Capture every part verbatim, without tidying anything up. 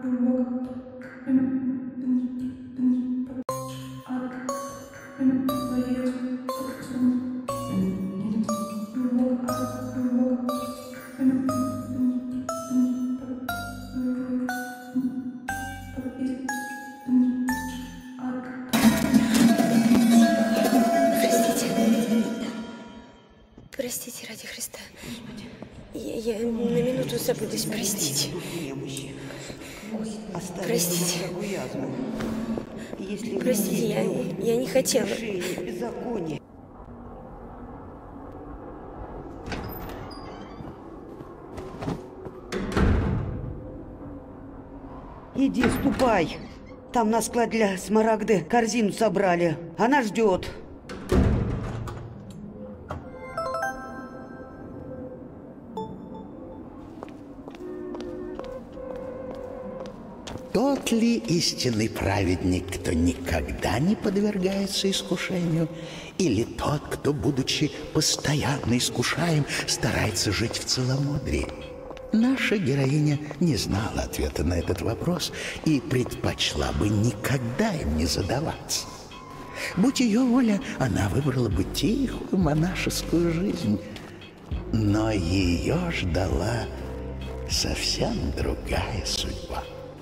Простите, ради Христа. Я, я на минуту забудусь, простите. Простите. Простите, я, я не хотела. Иди, ступай. Там на склад для Смарагды корзину собрали. Она ждет. Тот ли истинный праведник, кто никогда не подвергается искушению, или тот, кто, будучи постоянно искушаем, старается жить в целомудрии? Наша героиня не знала ответа на этот вопрос и предпочла бы никогда им не задаваться. Будь ее воля, она выбрала бы тихую монашескую жизнь. Но ее ждала совсем другая судьба.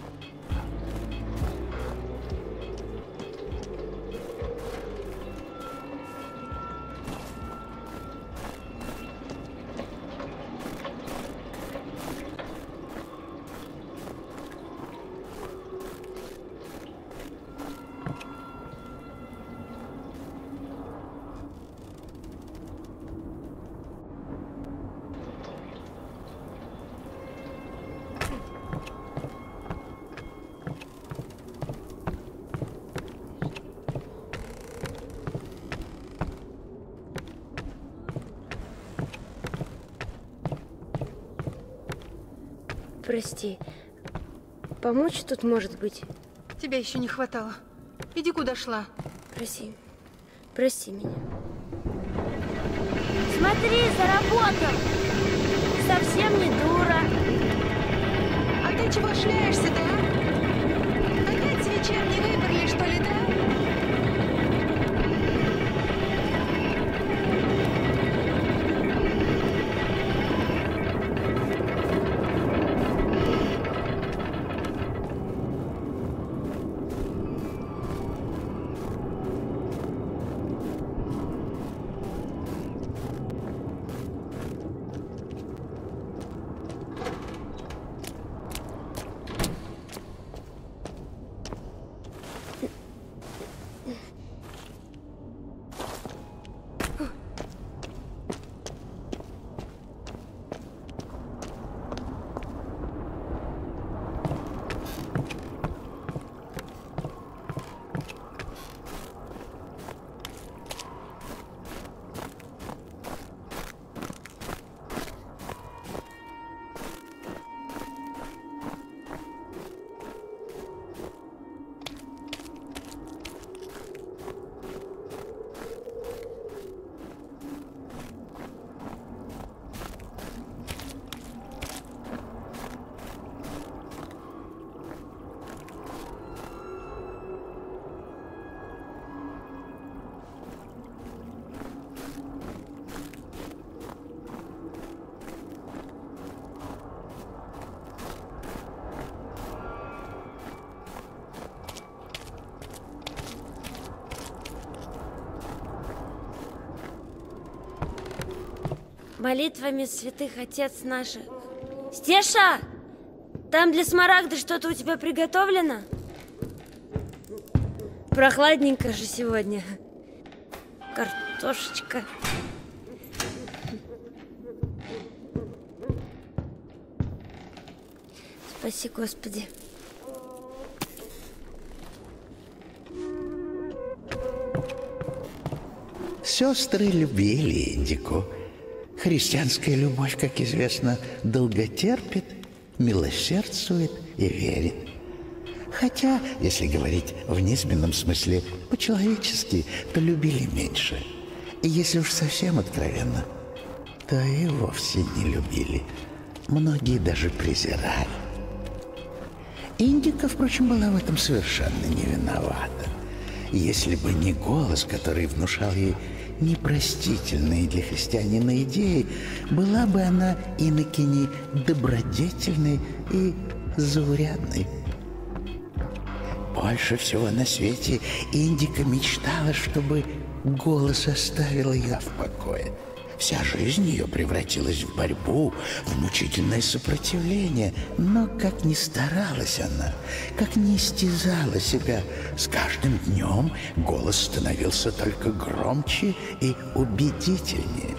Прости. Помочь тут, может быть? Тебя еще не хватало. Иди, куда шла. Прости. Прости меня. Смотри, заработал! Совсем не дура. А ты чего шляешься, да? Опять свечей не выбрали, что ли, да? Молитвами святых отец наших. Стеша! Там для Смарагды что-то у тебя приготовлено? Прохладненько же сегодня. Картошечка. Спаси, Господи. Сестры любили Индику. Христианская любовь, как известно, долготерпит, милосердствует и верит. Хотя, если говорить в низменном смысле, по-человечески, то любили меньше. И если уж совсем откровенно, то и вовсе не любили. Многие даже презирали. Индика, впрочем, была в этом совершенно не виновата. Если бы не голос, который внушал ей непростительные для христианина идеи, была бы она инокиней добродетельной и заурядной. Больше всего на свете Индика мечтала, чтобы голос оставил ее в покое. Вся жизнь ее превратилась в борьбу, в мучительное сопротивление. Но как ни старалась она, как ни истязала себя, с каждым днем голос становился только громче и убедительнее.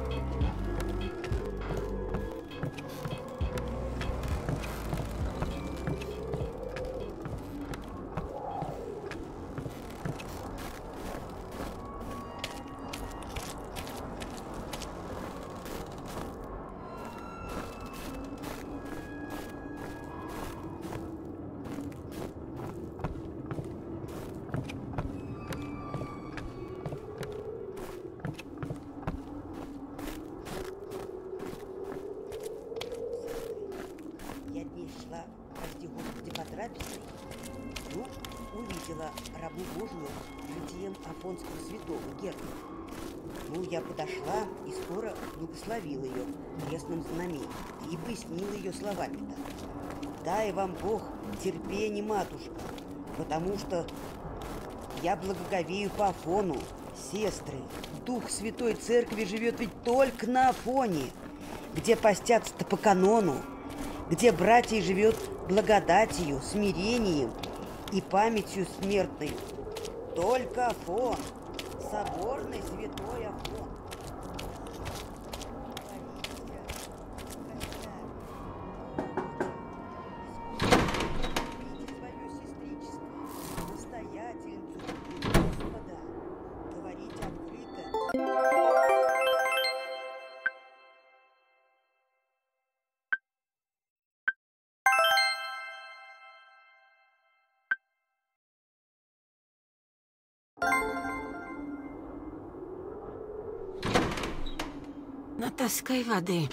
рабу Божию житием Афонского святого Германа. Ну, я подошла и скоро благословила ее крестным знамением и пояснила ее словами-то. Дай вам Бог терпение, матушка, потому что я благоговею по Афону, сестры. Дух Святой Церкви живет ведь только на Афоне, где постятся-то по канону, где братья живет благодатью, смирением и памятью смертной. Только Афон, соборный святой Афон. Свое сестричество, настоятельницу Господа, говорить открыто. Натаскай воды.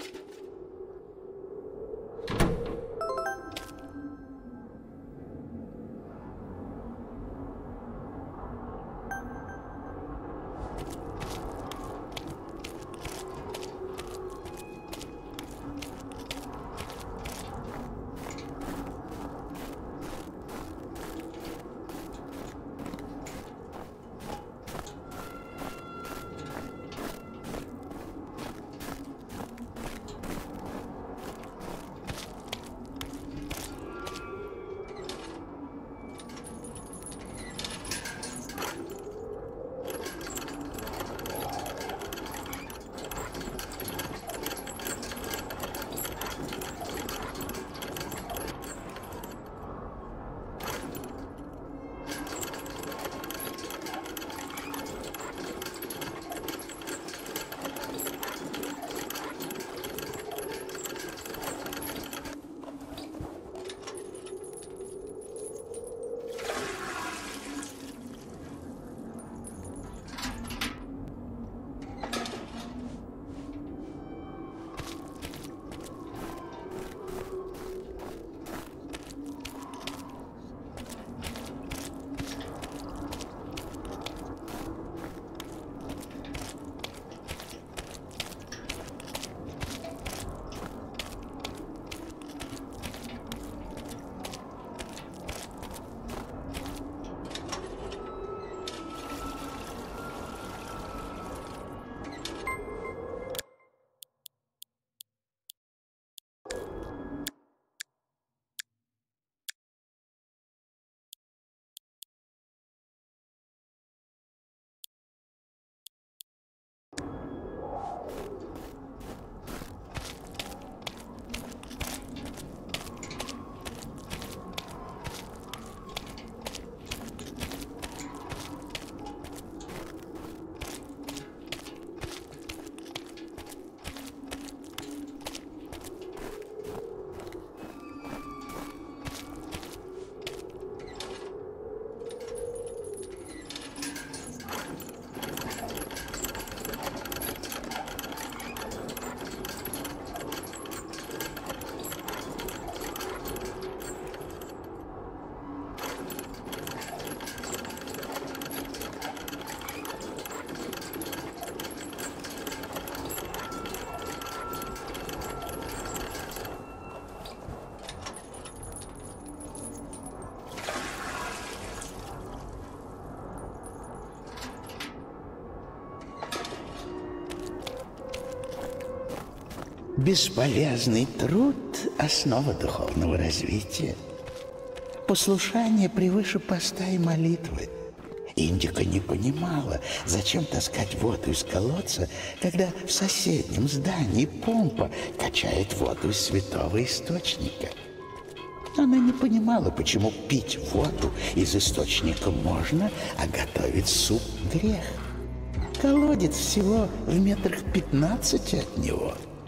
Бесполезный труд – основа духовного развития. Послушание превыше поста и молитвы. Индика не понимала, зачем таскать воду из колодца, когда в соседнем здании помпа качает воду из святого источника. Она не понимала, почему пить воду из источника можно, а готовить суп – грех. Колодец всего в метрах пятнадцати от него.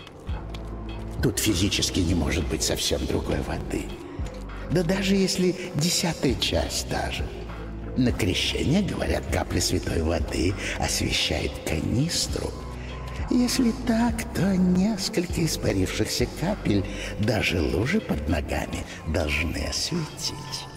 Тут физически не может быть совсем другой воды. Да даже если десятая часть даже. На крещение, говорят, капля святой воды освещает канистру. Если так, то несколько испарившихся капель, даже лужи под ногами, должны осветить.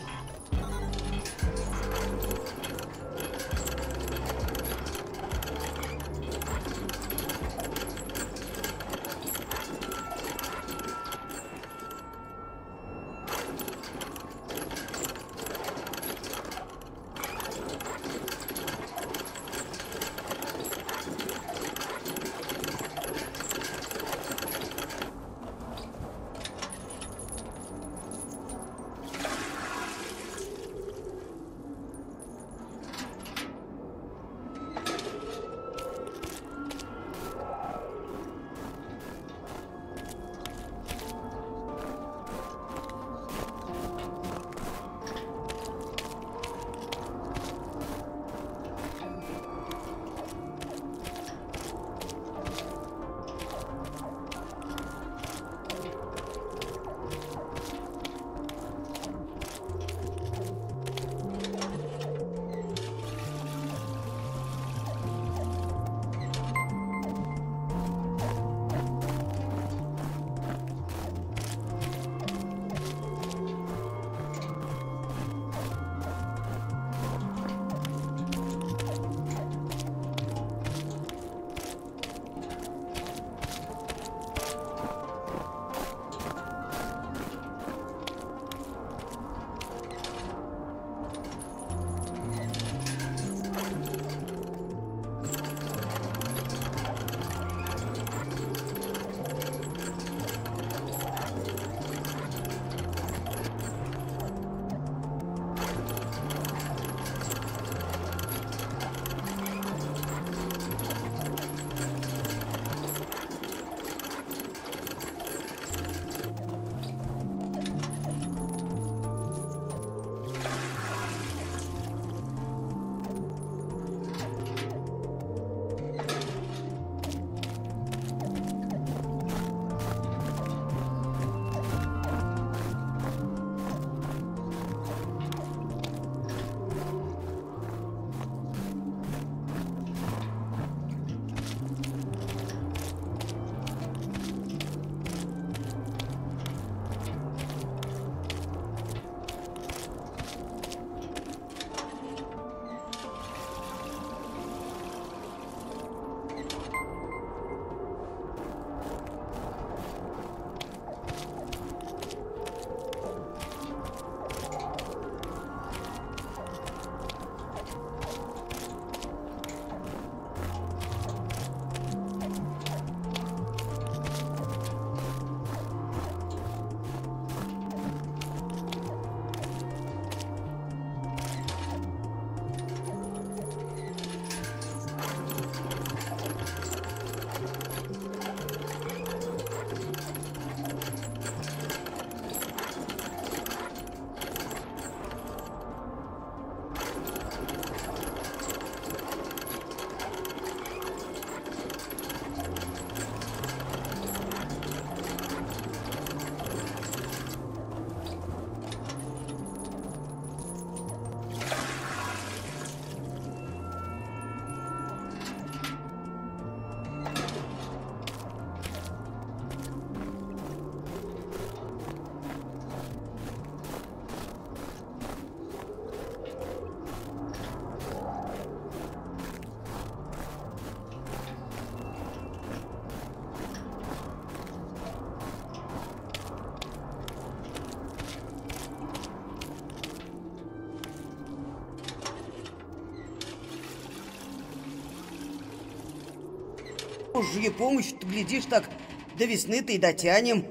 Божья помощь, ты глядишь так, до весны-то и дотянем.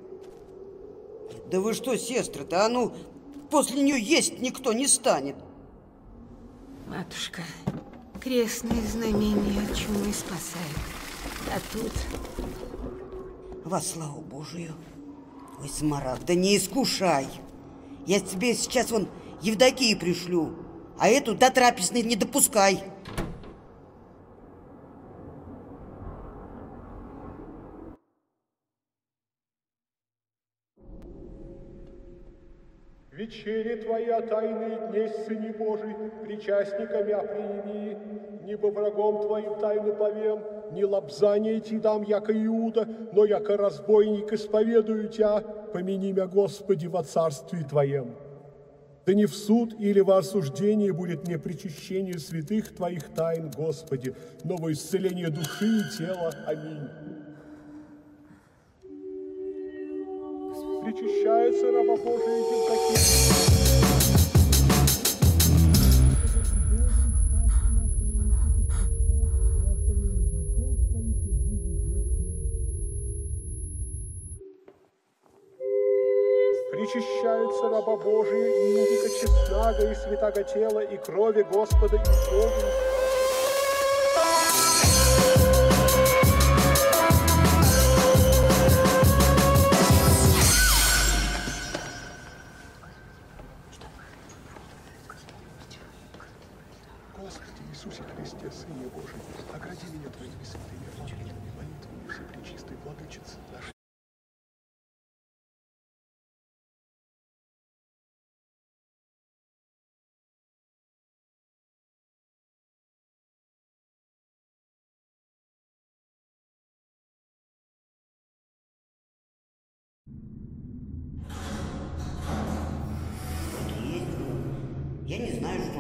Да вы что, сестры-то, а ну, после нее есть никто не станет. Матушка, крестные знамения от чумы спасают. А тут... Во славу Божию. Ой, Смарагда, не искушай. Я тебе сейчас вон Евдокию пришлю, а эту до трапезной не допускай. Вечере Твоя, тайные дней, Сыне Божий, причастниками оприми, небо врагом Твоим тайну повем, не лобзание Ти дам, яко Иуда, но яко разбойник исповедую Тя, помяни мя, Господи, во царстве Твоем. Да не в суд или во осуждение будет мне причащение святых Твоих тайн, Господи, но во исцеление души и тела. Аминь. Причащается раба Божия Евдокия. Причащается раба Божия индика честного и святаго тела и крови Господа и Бога. Господи Иисусе Христе, Сыне Божий, огради меня Твоими святыми молитвами, молитвами Всепречистой Владычицы нашей. Я не знаю, что.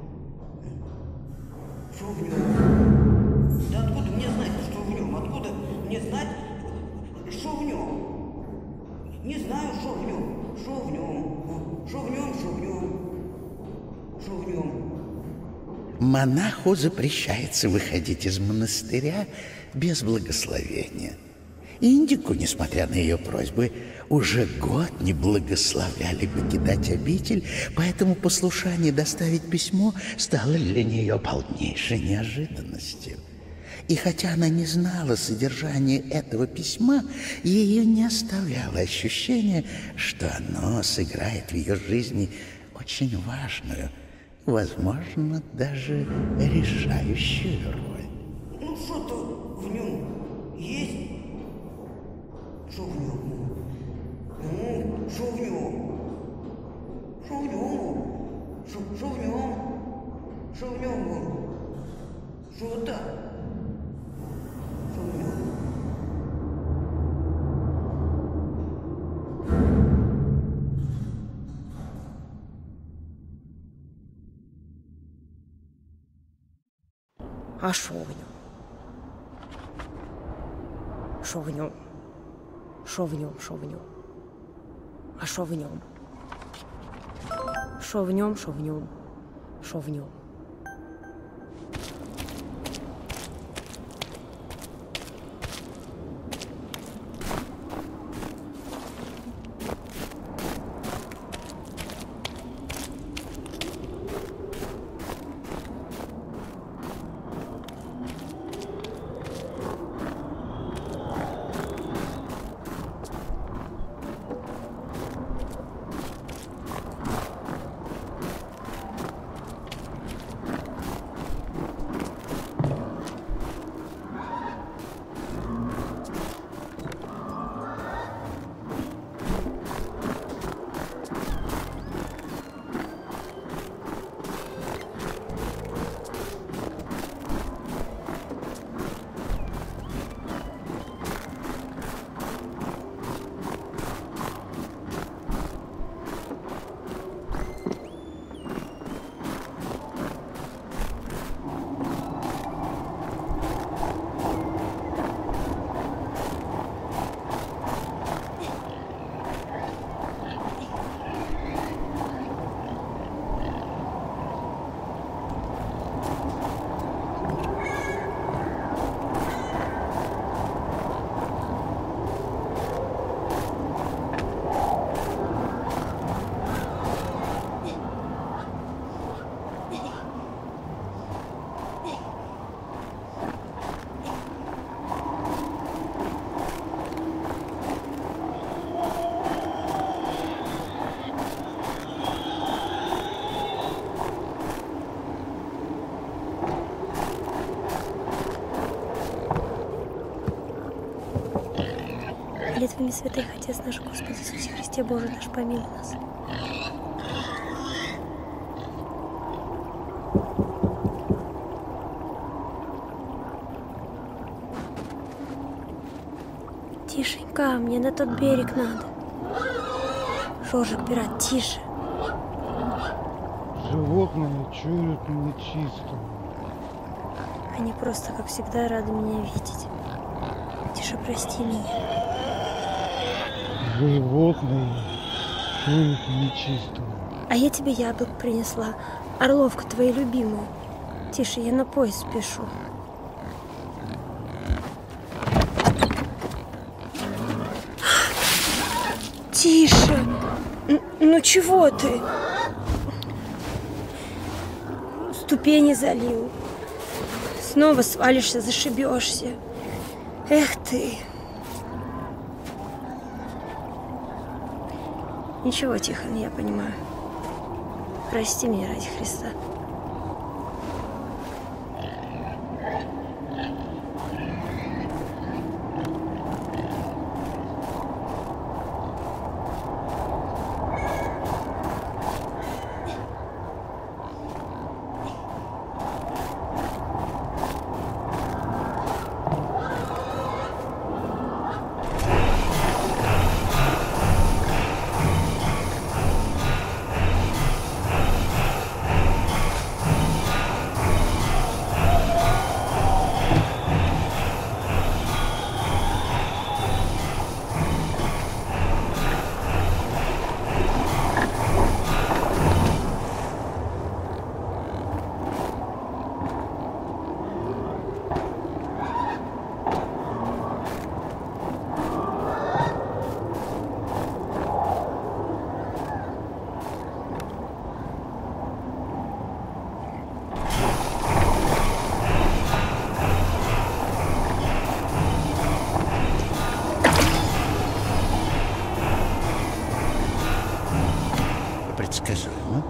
Что в нем? Да откуда мне знать, что в нем? Откуда мне знать, что в нем? Не знаю, что в нем. Что в нем? Что в нем, что в нем? Что в нем? Монаху запрещается выходить из монастыря без благословения. Индику, несмотря на ее просьбы, уже год не благословляли покидать обитель, поэтому послушание доставить письмо стало для нее полнейшей неожиданностью. И хотя она не знала содержания этого письма, ее не оставляло ощущение, что оно сыграет в ее жизни очень важную, возможно, даже решающую роль. Ну, что-то в нем есть? Что в нем? Ну, что в нем? Что в нем? Что в нем? Что в нем? Что-то? Что в нем? А що в ньому? Що в ньому? Що в ньому, що в ньому? А що в ньому? Що в ньому, що в ньому? Що в ньому? святыми святых, Отец наш, Господи Иисусе Христе, Боже наш, помилуй нас. Тишенька, мне на тот берег надо. Жоржик, пират, тише. Животные чуют нечистого. Они просто, как всегда, рады меня видеть. Тише, прости меня. Животные чуют нечистого. А я тебе яблок принесла. Орловку твою любимую. Тише, я на поезд спешу. Тише! Ну чего ты? Ступени залил. Снова свалишься, зашибешься. Эх ты. Ничего, Тихон, я понимаю. Прости меня ради Христа. Предсказуемо.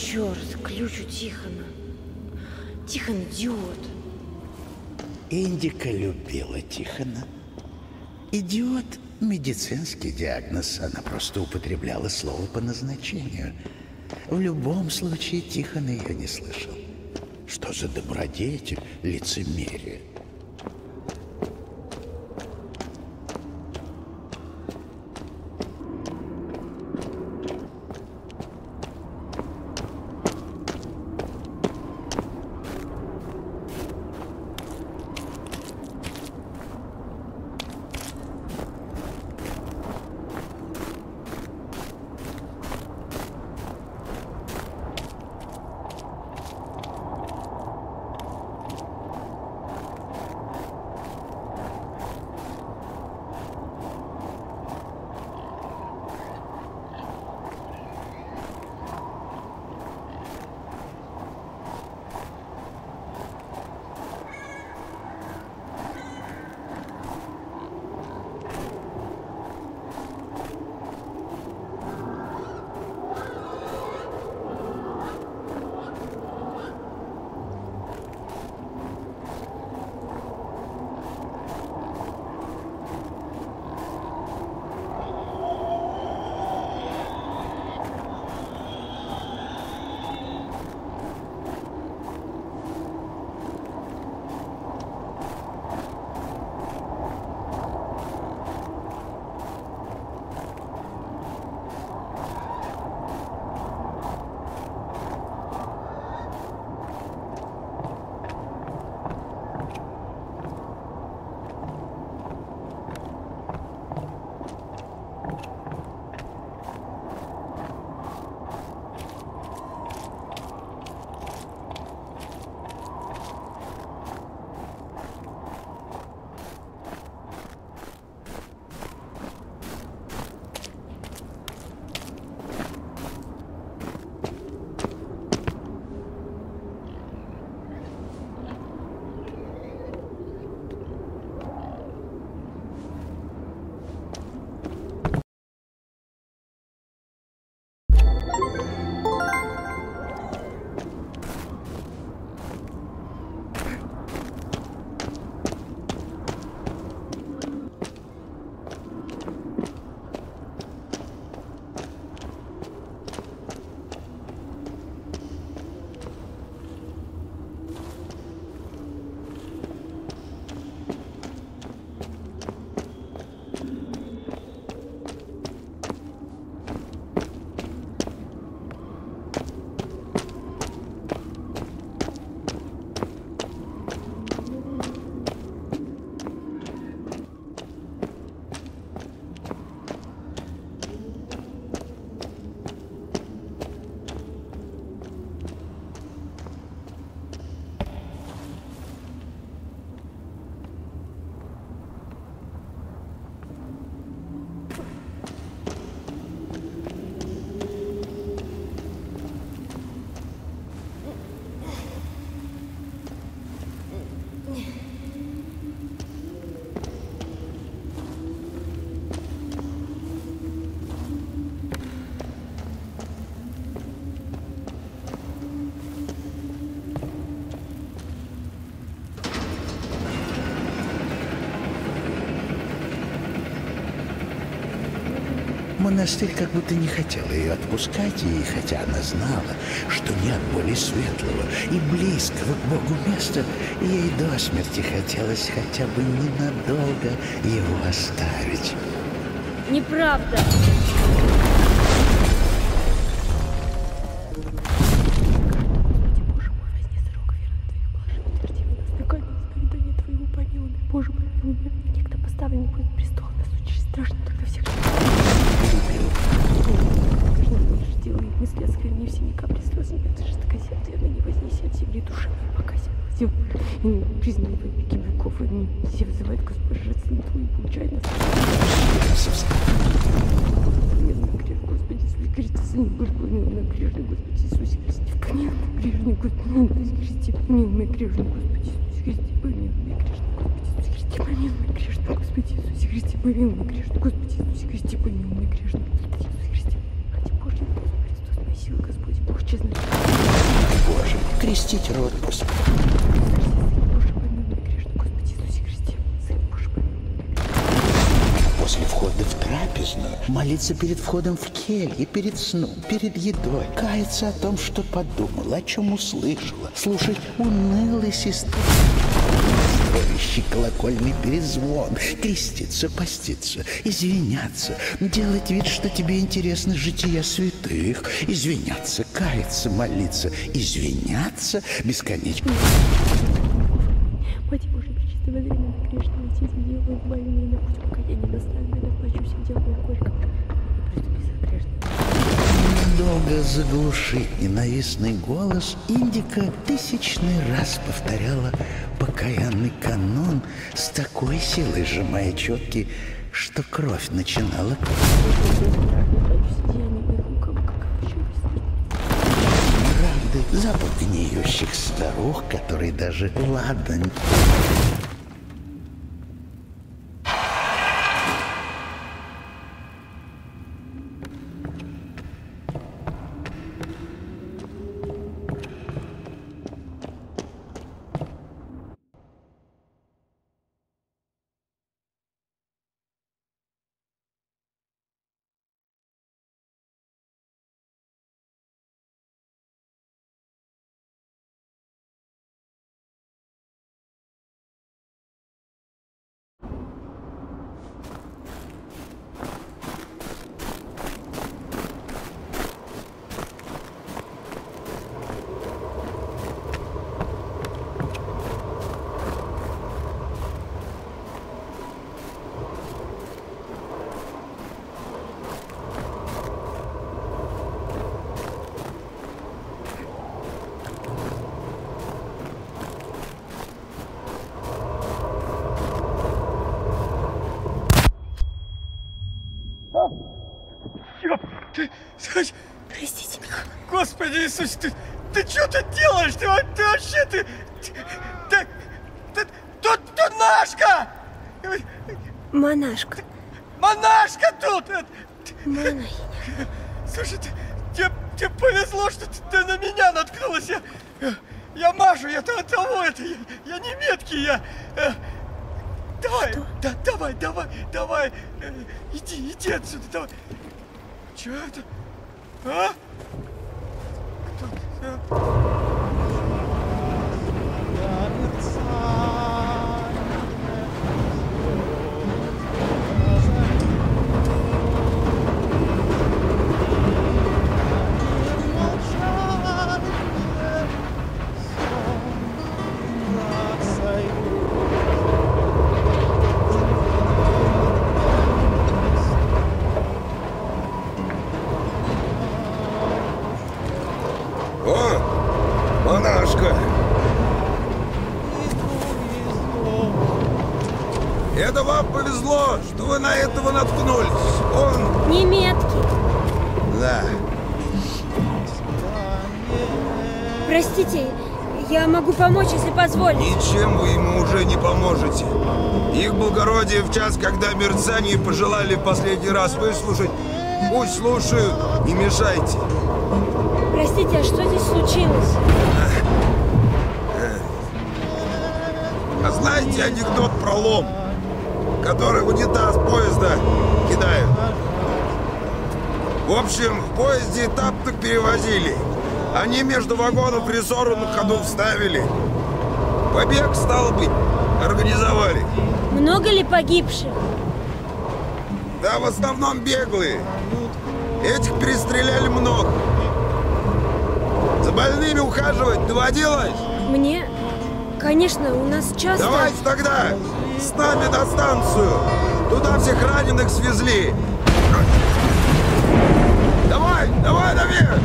черт, ключ у Тихона. Тихон идиот. Индика любила Тихона. Идиот – медицинский диагноз. Она просто употребляла слово по назначению. В любом случае Тихон ее не слышал. Что за добродетель, лицемерие? Монастырь как будто не хотел ее отпускать, и хотя она знала, что нет более светлого и близкого к Богу места, ей до смерти хотелось хотя бы ненадолго его оставить. Неправда. Боже, помилуй меня. Некто поставлен будет престол, нас очень страшно, тогда всех делай мысли оскверни все ни капли слез, нет, жестокосердие, на не вознеси от земли души, пока себя дел, и не признай во веки веков, и не все вызывает Господь жертвы твои, получает нас. Помилуй грех, Господи, Иисусе Христе, Сыне Божий, помилуй грешный, Господи, Иисусе Христе, помилуй грешный, Господи, Иисусе Христе, помилуй грешный, Господи, Иисусе Христе, помилуй грешный, Господи, Иисусе Христе, помилуй грешный, Господи, Иисусе Христе, помилуй грешный, Господи, Иисусе Христе, помилуй грешный, Господи, Иисусе Христе, ради Божьей, Христос, моя сила, Господи, Бог честный. крестить род Господа. После входа в трапезную молиться перед входом в келье, перед сном, перед едой, каяться о том, что подумала, о чем услышала, слушать унылый сестры, стоящий колокольный перезвон, креститься, поститься, извиняться, делать вид, что тебе интересно жития святых, извиняться, каяться, молиться, извиняться бесконечно. Мать Божия, пречистая воззрение на грешного, отец, делай, избави меня на путь, пока я не достану, я плачу, всем делаю горько, и приступи за грешным. Долго заглушить ненавистный голос, Индика тысячный раз повторяла покаянный канон с такой силой, сжимая четки, что кровь начинала правды, запах гниющих старух, которые даже ладонь. Ты, Простите меня. Господи Иисус, ты, ты что тут делаешь? Ты, ты вообще, ты, ты, ты, ты тут, тут Нашка! Монашка. Монашка тут! Монахиня. Слушай, ты, тебе, тебе повезло, что ты, ты на меня наткнулась. Я, я Машу, я того, это, я, я не меткий, я... Давай, да, давай, давай, давай, иди, иди отсюда, давай. Че это? А? Кто? Это вам повезло, что вы на этого наткнулись. Он... Не меткий. Да. Простите, я могу помочь, если позволите. Ничем вы ему уже не поможете. Их благородие в час, когда мерцание пожелали в последний раз выслушать, пусть слушают, не мешайте. Простите, а что здесь случилось? А знаете анекдот про лом, который в унитаз поезда кидают? В общем, в поезде тапок перевозили. Они между вагонов рессоры на ходу вставили. Побег, стало быть, организовали. Много ли погибших? Да, в основном беглые. Этих перестреляли много. За больными ухаживать доводилось? Мне? Конечно, у нас часто... Давайте тогда с нами на станцию. Туда всех раненых свезли. Давай, давай наверх!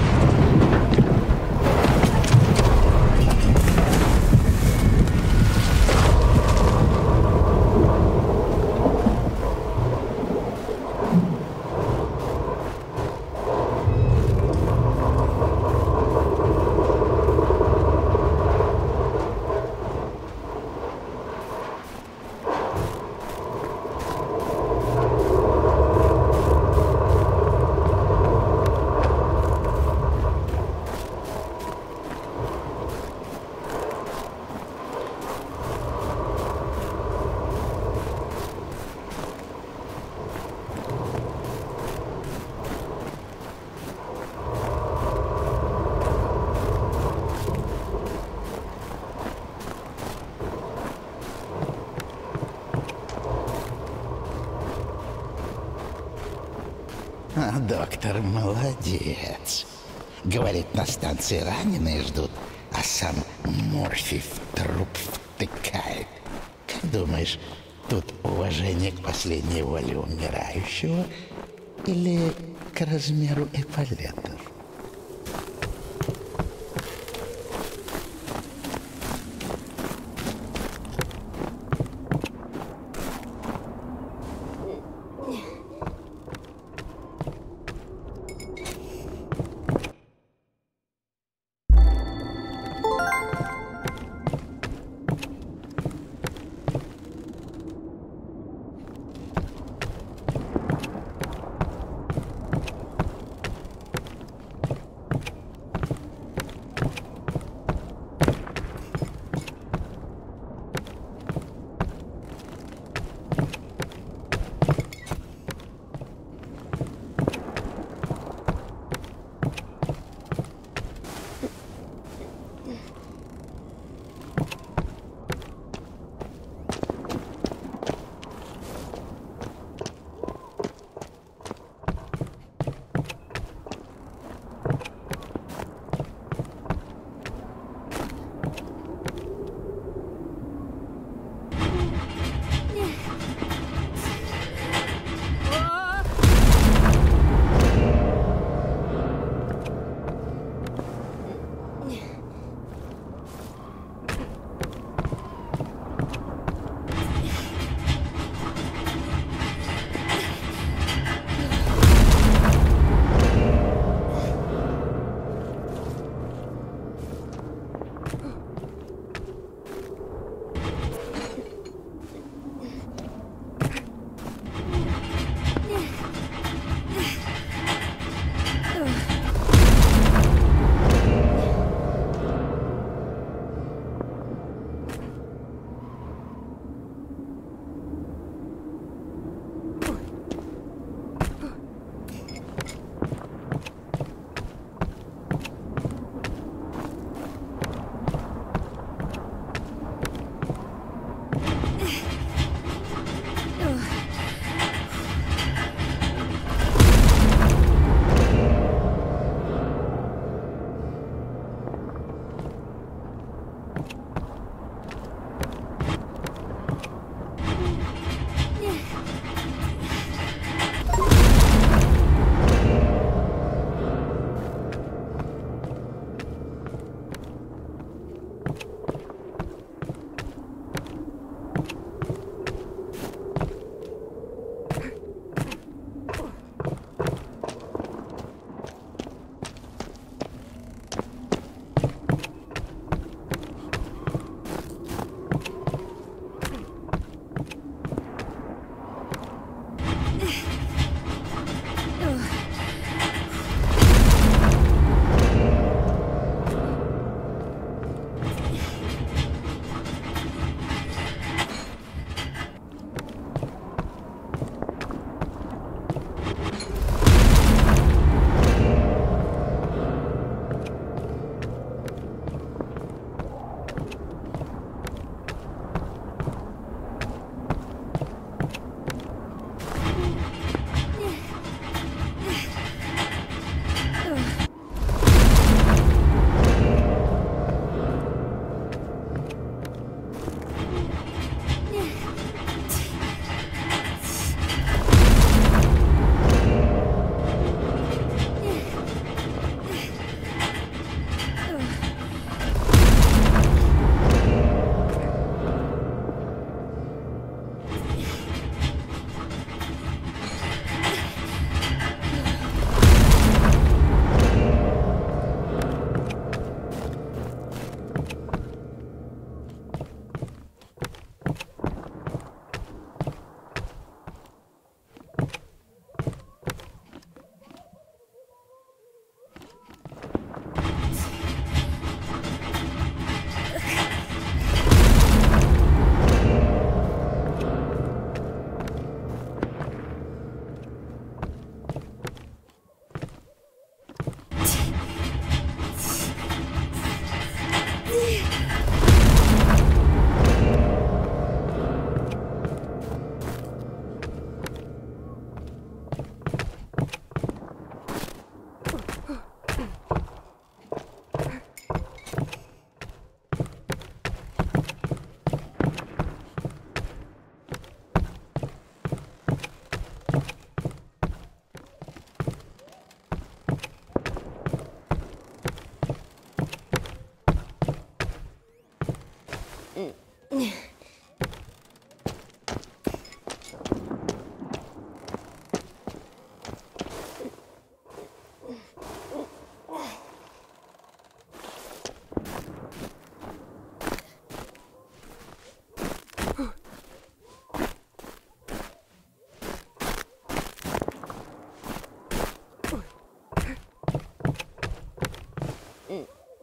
доктор молодец. Говорит, на станции раненые ждут, а сам морфий в труп втыкает. Как думаешь, тут уважение к последней воле умирающего или к размеру эполетов?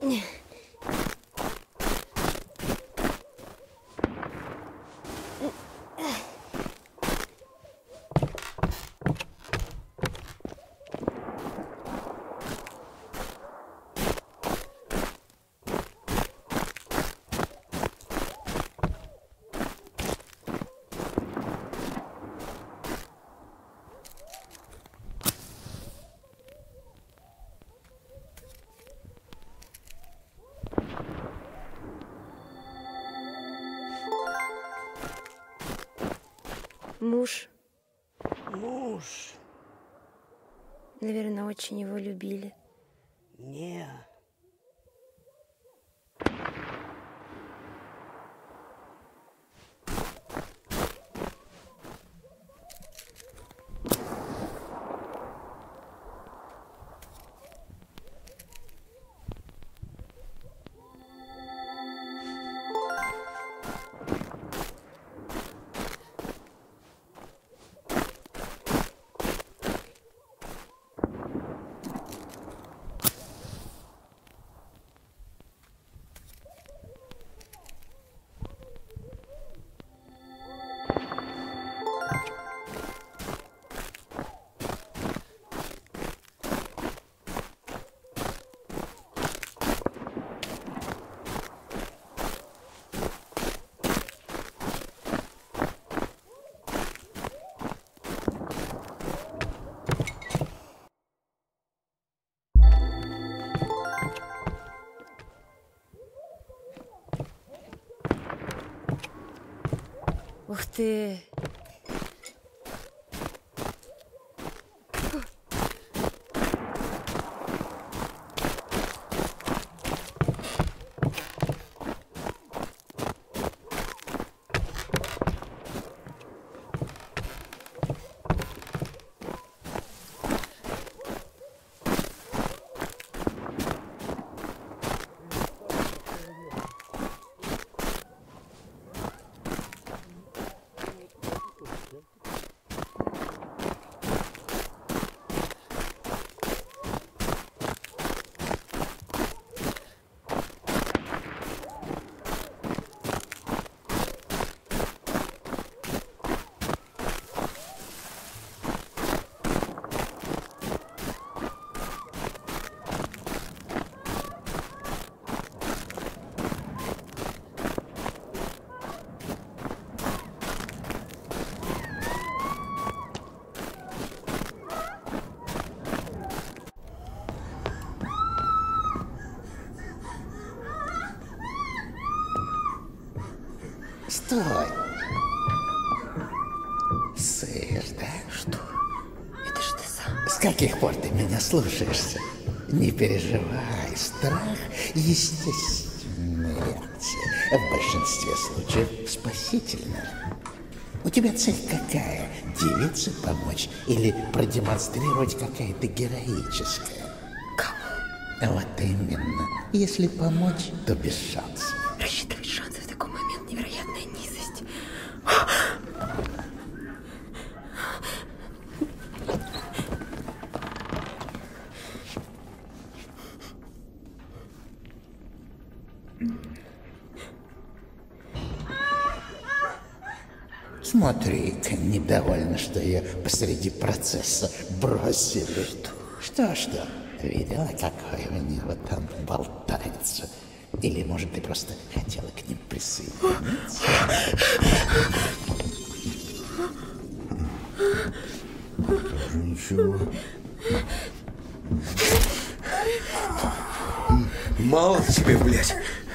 Муж. Муж. Наверное, очень его любили. Не. Ух ты! Стой! Сыр, да? Что? Это ж ты сам. С каких пор ты меня слушаешься? Не переживай, страх – естественная реакция. В большинстве случаев спасительная. У тебя цель какая? Девице помочь или продемонстрировать, какая ты героическая? Кому? Вот именно. Если помочь, то без шансов. Рассчитывать шансы в такой момент — невероятная низость. Смотри-ка, недовольна, что ее посреди процесса бросили. Что? Что-что? Видела, какой у него там болтается? Или, может, ты просто хотела к ним присоединиться? Ничего. Мало тебе, блядь.